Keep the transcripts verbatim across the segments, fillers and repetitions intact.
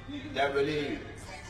Bienvenue.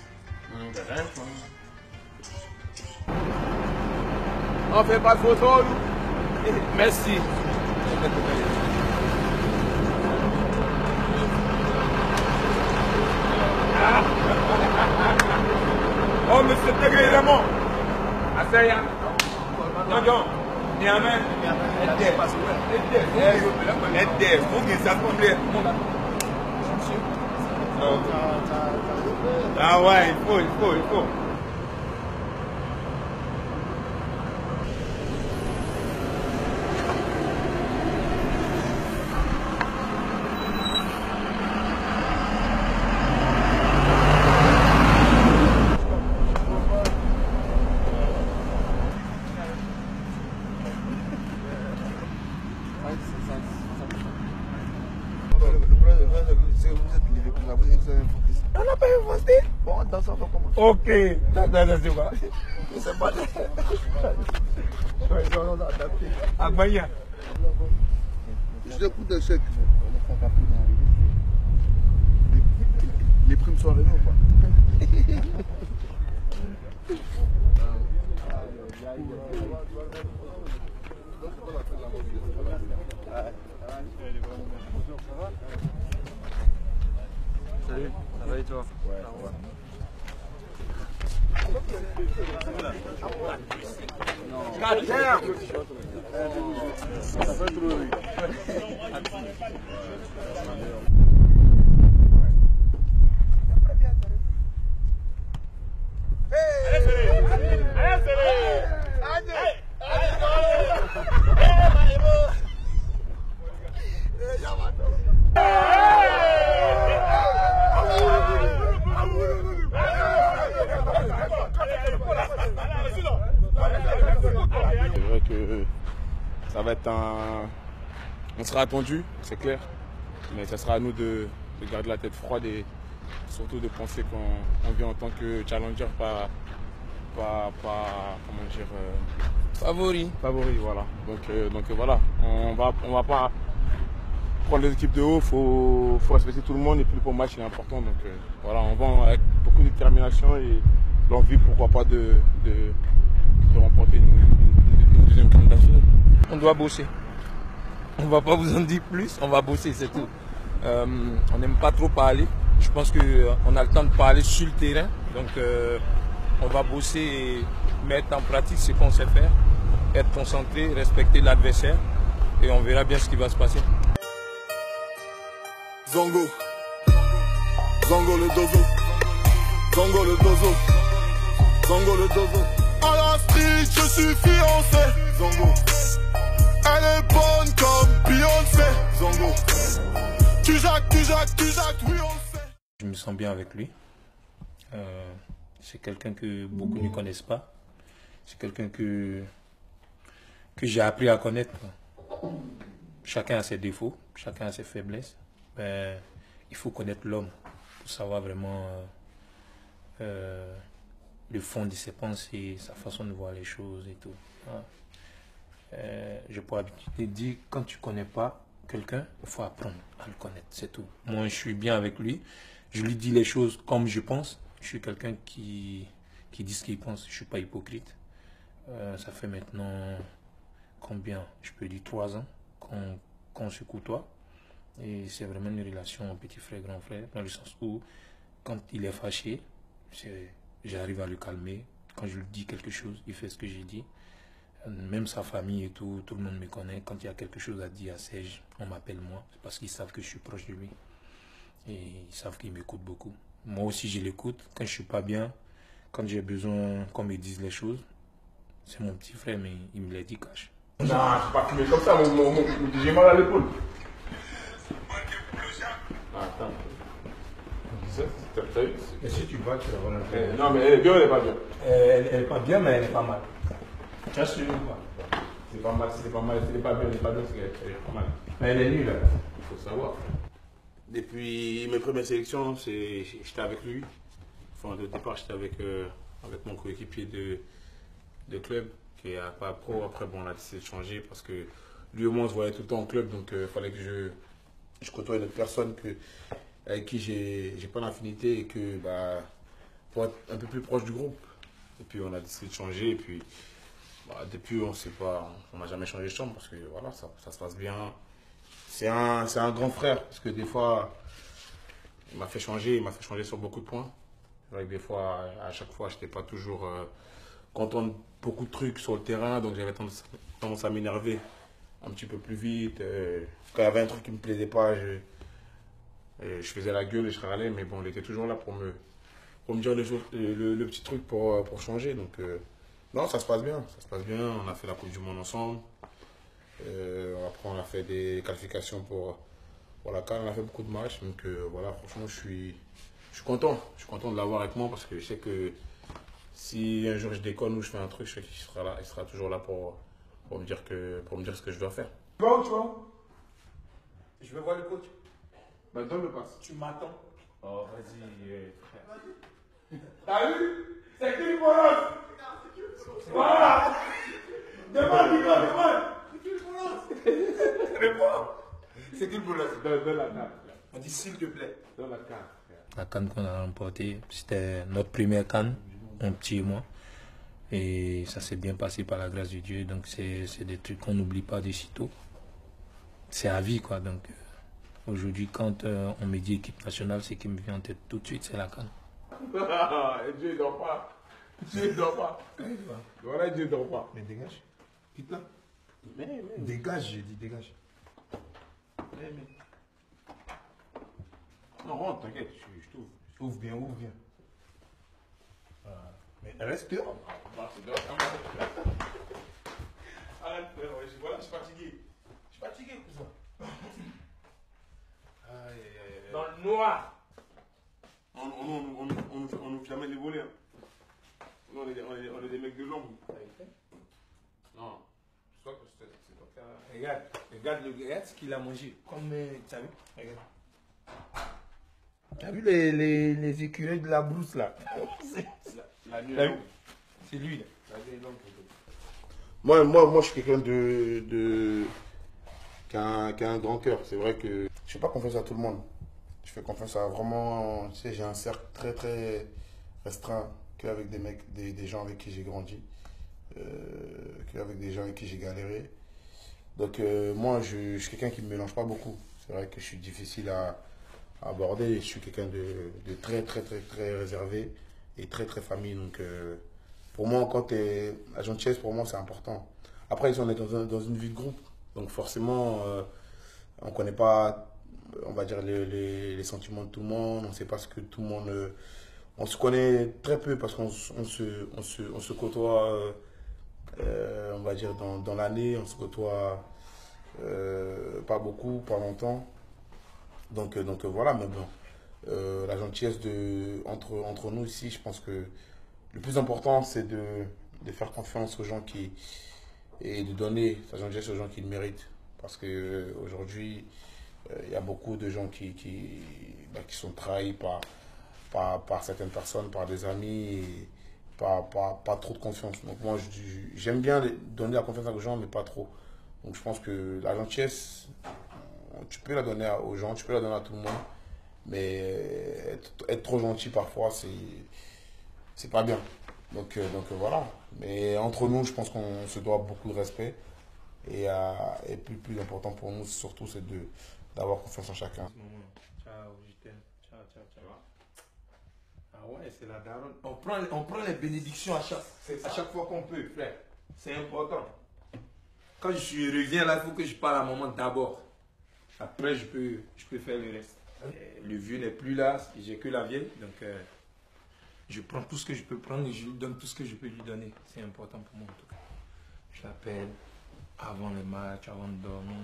On fait pas de photo, nous. Merci. Oh, monsieur Tegay Raymond. Asseyez. Non, non. Niamey. Aide. Aide. Aide. Faut que ça complète. Ah ouais, il faut, il faut, il faut. On n'a pas investi. Bon, dans ça, on va comment? Ok, c'est quoi? C'est pas. Ah, bien. Je le coup de chèque. Les primes sont arrivées ou pas? Salut, ça va et toi? Ouais, ouais. C'est vrai que ça va être un... On sera attendu, c'est clair. Mais ça sera à nous de, de garder la tête froide et surtout de penser qu'on vient en tant que challenger, pas, pas, pas comment dire, euh, Favori. favori, voilà. Donc, euh, donc voilà, on va, on va pas prendre les équipes de haut, il faut, faut respecter tout le monde et puis le match est important. Donc euh, voilà, on va avec beaucoup de détermination et l'envie, pourquoi pas, de, de, de remporter une, une, une deuxième candidature. On doit bosser. On va pas vous en dire plus, on va bosser, c'est tout. Euh, on n'aime pas trop parler. Je pense qu'on a le temps de parler sur le terrain. Donc euh, on va bosser et mettre en pratique ce qu'on sait faire. Être concentré, respecter l'adversaire. Et on verra bien ce qui va se passer. Zongo, Zongo le dozo, Zongo le dozo, Zongo le dozo. À la street, je suis fiancé, Zongo. Elle est bonne comme Beyoncé, Zongo. Tu jacques, tu jacques, tu jacques, oui on le sait. Je me sens bien avec lui. Euh, c'est quelqu'un que beaucoup ne connaissent pas. C'est quelqu'un que, que j'ai appris à connaître. Chacun a ses défauts, chacun a ses faiblesses. Ben, il faut connaître l'homme pour savoir vraiment euh, euh, le fond de ses pensées, sa façon de voir les choses et tout. Hein. Euh, j'ai pour habitude de dire, quand tu ne connais pas quelqu'un, il faut apprendre à le connaître, c'est tout. Moi, je suis bien avec lui. Je lui dis les choses comme je pense. Je suis quelqu'un qui, qui dit ce qu'il pense. Je ne suis pas hypocrite. Euh, ça fait maintenant combien? Je peux dire trois ans qu'on qu'on se côtoie. Et c'est vraiment une relation petit frère, grand frère, dans le sens où, quand il est fâché, j'arrive à le calmer. Quand je lui dis quelque chose, il fait ce que j'ai dit. Même sa famille et tout, tout le monde me connaît. Quand il y a quelque chose à dire à Serge, on m'appelle moi. C'est parce qu'ils savent que je suis proche de lui. Et ils savent qu'il m'écoute beaucoup. Moi aussi, je l'écoute. Quand je ne suis pas bien, quand j'ai besoin qu'on me dise les choses, c'est mon petit frère, mais il me les dit cash. Non, je ne suis pas fumé comme ça, j'ai mal à l'épaule. Attends. Et si tu vois, tu la vois un peu. Non, mais elle est bien ou elle n'est pas bien? Elle n'est pas bien, mais elle n'est pas mal. Tu as su ou pas? C'est pas mal, c'est pas mal, c'est pas bien, elle n'est pas bien, c'est pas mal. Mais elle est nulle. Il faut savoir. Depuis mes premières sélections, j'étais avec lui. Enfin, au départ, j'étais avec, euh, avec mon coéquipier de, de club, qui est pas pro. Après, bon, on a décidé de changer parce que lui et moi, on se voyait tout le temps en club, donc il euh, fallait que je, je côtoie une autre personne que, avec qui j'ai j'ai pas d'affinité et que bah, pour être un peu plus proche du groupe. Et puis on a décidé de changer et puis bah, depuis on sait pas, on n'a jamais changé de chambre parce que voilà, ça, ça se passe bien. C'est un, c'est un grand frère parce que des fois il m'a fait changer, il m'a fait changer sur beaucoup de points. C'est vrai que des fois, à chaque fois, je n'étais pas toujours euh, content de beaucoup de trucs sur le terrain, donc j'avais tendance, tendance à m'énerver un petit peu plus vite. Euh, quand il y avait un truc qui ne me plaisait pas, je, euh, je faisais la gueule et je râlais, mais bon, il était toujours là pour me, pour me dire le, le, le petit truc pour, pour changer. Donc, euh, non, ça se passe bien, ça se passe bien. On a fait la Coupe du Monde ensemble. Euh, après, on a fait des qualifications pour, pour la CAN. On a fait beaucoup de matchs, donc euh, voilà, franchement, je suis, je suis content. Je suis content de l'avoir avec moi parce que je sais que si un jour je déconne ou je fais un truc, je sais qu'il sera là, il sera toujours là pour, pour, me dire que, pour me dire ce que je dois faire. Tu vas où, tu vas où? Je veux voir le coach. Bah, donne le passe. Tu m'attends. Oh, vas-y, euh, frère. T'as vu? C'est qui le bonhomme? Voilà! Demande, Nicolas, demande! C'est qui le bonhomme? Réponds! C'est qui le bonhomme? Donne, donne la carte. On dit s'il te plaît. Donne la carte. La CAN qu'on a remportée, c'était notre première CAN, mon petit et moi. Et ça s'est bien passé par la grâce de Dieu. Donc c'est des trucs qu'on n'oublie pas de sitôt. C'est à vie, quoi. Donc euh, aujourd'hui, quand euh, on me dit équipe nationale, ce qui me vient en tête tout de suite, c'est la CAN. Dieu ne dort pas. Dieu ne dort pas. Voilà, Dieu ne dort pas. Mais dégage. Quitte là. Mais, mais, Dégage, j'ai dit dégage. mais, mais. Non, rentre, t'inquiète, je, je t'ouvre. Ouvre bien, ouvre bien. Voilà. Mais reste dehors. Arrête, frère, voilà, je suis fatigué. Je suis fatigué, cousin. Aïe, aïe, aïe. Dans le noir. On on, on, on, on, on nous fait jamais les voler. Hein. Nous, on est, des, on, est des, on est des mecs de l'ombre. Non. Je crois que c'est toi qui as. Regarde, regarde, le, regarde ce qu'il a mangé. Comme, euh, tu as vu? Regarde. T'as vu les, les, les écureuils de la brousse là? La nuit. T'as vu? C'est lui là. La nuit est longue. Moi, moi, moi, je suis quelqu'un de, de qui a un, qui a un grand cœur. C'est vrai que je fais pas confiance à tout le monde. Je fais confiance à vraiment, tu sais, j'ai un cercle très très restreint qu'avec des mecs, des, des gens avec qui j'ai grandi, euh, qu'avec des gens avec qui j'ai galéré. Donc euh, moi, je, je suis quelqu'un qui ne me mélange pas beaucoup. C'est vrai que je suis difficile à, à aborder. Je suis quelqu'un de, de très très très très réservé et très très famille. Donc euh, pour moi, quand t'es la gentillesse, pour moi, c'est important. Après, ils on est dans, un, dans une vie de groupe. Donc forcément, euh, on ne connaît pas, on va dire, les, les, les sentiments de tout le monde. On ne sait pas ce que tout le monde... Euh, on se connaît très peu parce qu'on on se, on se, on se côtoie, euh, euh, on va dire, dans, dans l'année. On se côtoie euh, pas beaucoup, pas longtemps. Donc, euh, donc euh, voilà, mais bon. Euh, la gentillesse de, entre, entre nous ici, je pense que le plus important, c'est de, de faire confiance aux gens qui... et de donner sa gentillesse aux gens qui le méritent. Parce qu'aujourd'hui, euh, il euh, y a beaucoup de gens qui, qui, bah, qui sont trahis par, par, par certaines personnes, par des amis, et par, par, par trop de confiance. Donc moi, j'aime bien donner la confiance aux gens, mais pas trop. Donc je pense que la gentillesse, tu peux la donner aux gens, tu peux la donner à tout le monde, mais être, être trop gentil parfois, c'est c'est pas bien. Donc, euh, donc euh, voilà. Mais entre nous, je pense qu'on se doit beaucoup de respect. Et, euh, et plus, plus important pour nous, surtout, c'est d'avoir confiance en chacun. Ciao, je t'aime. Ciao, ciao, ciao. Ah ouais, c'est la daronne. On prend, on prend les bénédictions à chaque, à chaque fois qu'on peut, frère. C'est important. Quand je suis, reviens là, il faut que je parle à maman d'abord. Après, je peux, je peux faire le reste. Le vieux n'est plus là, j'ai que la vieille. Donc, euh, je prends tout ce que je peux prendre et je lui donne tout ce que je peux lui donner. C'est important pour moi en tout cas. Je l'appelle avant le match, avant de dormir.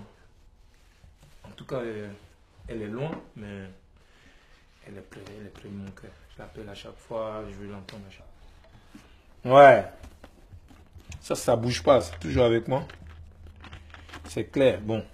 En tout cas, elle, elle est loin, mais elle est près, elle est près de mon cœur. Je l'appelle à chaque fois, je veux l'entendre à chaque fois. Ouais. Ça, ça bouge pas, c'est toujours avec moi. C'est clair, bon.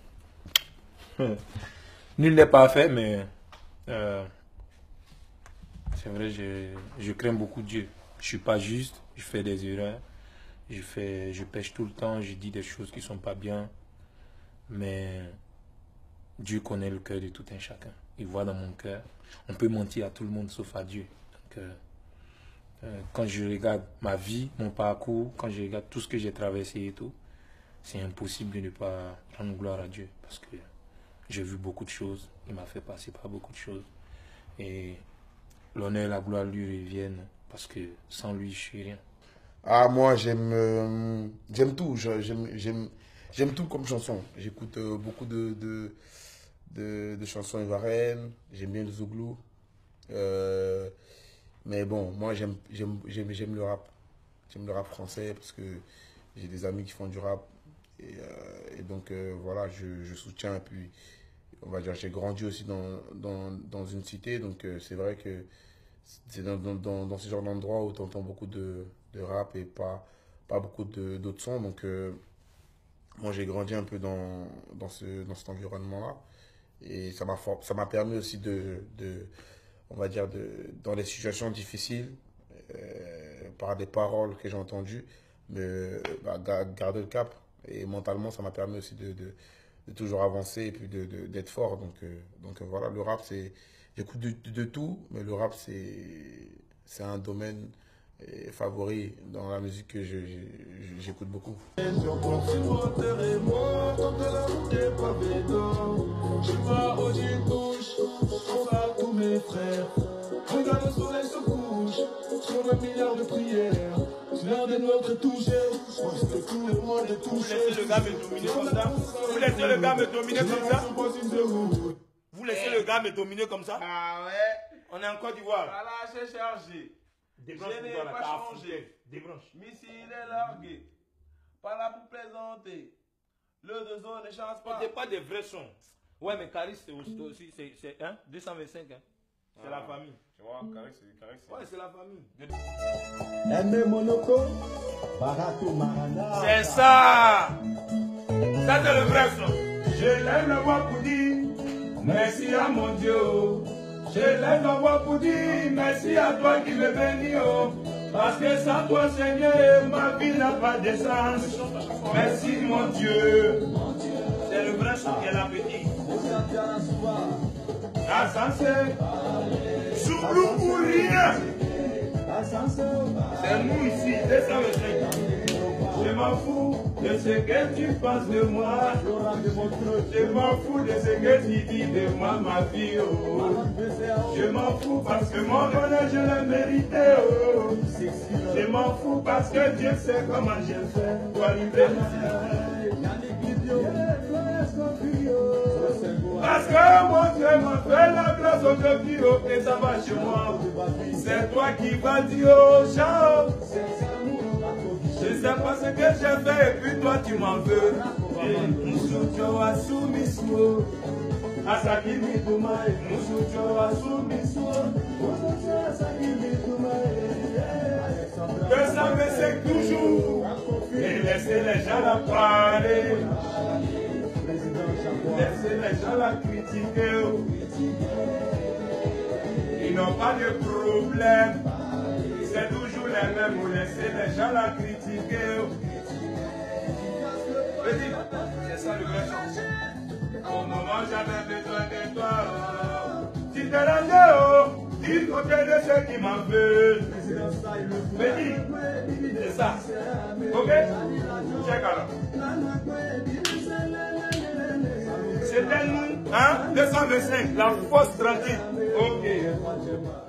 Nul n'est parfait, mais euh, c'est vrai, je, je crains beaucoup Dieu. Je suis pas juste, je fais des erreurs, je, fais, je pêche tout le temps, je dis des choses qui sont pas bien, mais Dieu connaît le cœur de tout un chacun. il voit dans mon cœur. On peut mentir à tout le monde sauf à Dieu. Donc, euh, euh, quand je regarde ma vie, mon parcours, quand je regarde tout ce que j'ai traversé et tout, c'est impossible de ne pas rendre gloire à Dieu. Parce que j'ai vu beaucoup de choses. Il m'a fait passer par beaucoup de choses. Et l'honneur et la gloire lui reviennent. Parce que sans lui, je suis rien. Ah, moi, j'aime euh, j'aime tout. J'aime tout comme chanson. J'écoute euh, beaucoup de, de, de, de chansons ivoiriennes. J'aime bien le zouglou. Euh, mais bon, moi, j'aime le rap. J'aime le rap français parce que j'ai des amis qui font du rap. Et, euh, et donc, euh, voilà, je, je soutiens. Et puis, on va dire, j'ai grandi aussi dans, dans, dans une cité. Donc, euh, c'est vrai que c'est dans, dans, dans ce genre d'endroit où tu entends beaucoup de, de rap et pas, pas beaucoup d'autres sons. Donc, euh, moi, j'ai grandi un peu dans, dans, ce, dans cet environnement-là. Et ça m'a permis aussi de, de, on va dire, de, dans les situations difficiles, euh, par des paroles que j'ai entendues, de bah, garder le cap. Et mentalement, ça m'a permis aussi de, de, de toujours avancer et puis d'être de, de, fort. Donc, euh, donc voilà, le rap, c'est... J'écoute de, de, de tout, mais le rap, c'est un domaine euh, favori dans la musique que j'écoute beaucoup. Regarde le soleil se couche sur un milliard de prières. L'heure de notre toucher, c'est tout le monde est touché. Vous laissez le gars me dominer comme ça? Vous laissez le gars me dominer comme ça? Vous laissez le gars me dominer comme ça? Ah ouais. On est en Côte d'Ivoire. Voilà, j'ai chargé. Je n'ai pas changé. Débranche. Missile est largué. Pas là pour plaisanter. Le deux zones ne change pas. C'est pas des vrais sons. Ouais, mais Caris, c'est aussi, c'est hein, deux cent vingt-cinq. Hein. C'est ah, la famille. Tu vois, Caris, c'est Caris. Ouais, c'est la famille. C'est ça. Ça, c'est le vrai son. Je lève la voix pour dire merci à mon Dieu. Je lève la voix pour dire merci à toi qui me bénis. Oh. Parce que sans toi, Seigneur, ma vie n'a pas de sens. Merci, mon Dieu. C'est le vrai son qu'elle a petit. Ascenseur, Zouglou ou rien. C'est nous ici, deux cent vingt-cinq. Je m'en fous de ce que tu penses de moi. Je m'en fous de ce que tu dis de moi, ma vie. Oh. Je m'en fous parce que mon bonheur, je l'ai mérité. Oh. Je m'en fous parce que Dieu sait comment j'ai fait pour arriver ici. Parce que mon Dieu m'a fait la grâce aujourd'hui, oh, et ça va chez moi. C'est toi qui vas dire, oh, ciao. Je sais pas ce que j'ai fait, et puis toi tu m'en veux. Moussoucho a soumiso. Asakimi Toumae. Moussoucho a soumiso. Que ça me sait toujours. Et laissez les gens la parler. Laissez les gens la critiquer. Ils n'ont pas de problème. C'est toujours les mêmes. Vous laissez les gens la critiquer. Petit, c'est ça le vrai sens. Au moment j'avais besoin de toi. Tu t'es rendu oh, du côté de ceux qui m'en veulent. Petit, c'est ça. Ok? Check alors. C'était nous, hein, deux cent vingt-cinq, la force tranquille. Ok.